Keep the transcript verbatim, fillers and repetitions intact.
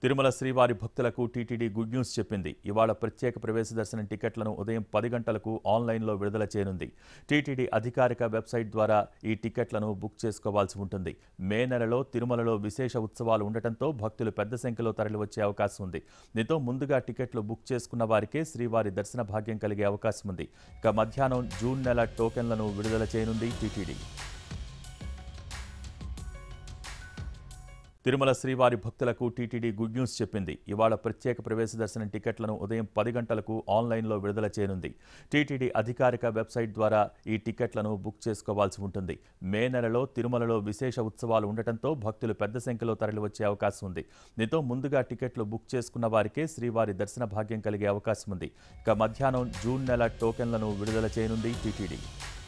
తిరుమల శ్రీవారి భక్తులకు TTD good news చెప్పింది. ఇవాళ ప్రత్యేక ప్రవేశ దర్శనం టికెట్లను ఉదయం పది గంటలకు ఆన్లైన్లో విడుదల చేయనుంది. టీటీడీ అధికారిక వెబ్సైట్ ద్వారా ఈ టికెట్లను బుక్ చేసుకోవాల్సి ఉంటుంది. మే నెలలో తిరుమలలో విశేష ఉత్సవాలు ఉండటంతో భక్తులు పెద్ద సంఖ్యలో తరలివచ్చే అవకాశం ఉంది. దీంతో ముందుగా టికెట్లు బుక్ చేసుకున్న వారికే శ్రీవారి దర్శన భాగ్యం కలిగే అవకాశం ఉంది. ఇక మధ్యాహ్నం జూన్ నెల టోకెన్లను విడుదల చేయనుంది టీటీడీ. తిరుమల శ్రీవారి భక్తులకు టీటీడీ గుడ్ న్యూస్ చెప్పింది. ఇవాళ ప్రత్యేక ప్రవేశ దర్శనం టికెట్లను ఉదయం పది గంటలకు ఆన్లైన్లో విడుదల చేయనుంది. టీటీడీ అధికారిక వెబ్సైట్ ద్వారా ఈ టికెట్లను బుక్ చేసుకోవాల్సి ఉంటుంది. మే నెలలో తిరుమలలో విశేష ఉత్సవాలు ఉండటంతో భక్తులు పెద్ద సంఖ్యలో తరలివచ్చే అవకాశం ఉంది. దీంతో ముందుగా టికెట్లు బుక్ చేసుకున్న వారికే శ్రీవారి దర్శన భాగ్యం కలిగే అవకాశం ఉంది. ఇక మధ్యాహ్నం జూన్ నెల టోకెన్లను విడుదల చేయనుంది టీటీడీ.